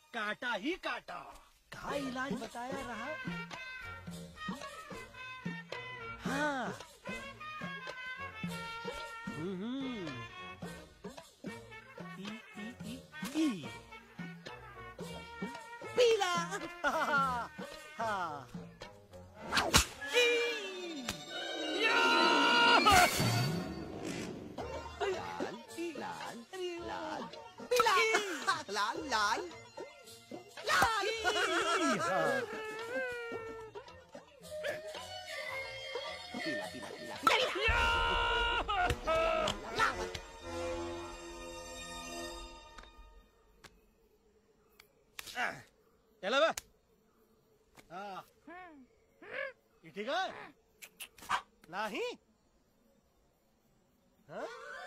काटा ही काटा। का इलाज बताया रहा? हाँ। ई। पीला। हाँ हाँ। लाल लाल पीला लाल लाल लाल। पीला पीला पीला पीला। चला बे। हाँ ये ठीक है नहीं? हाँ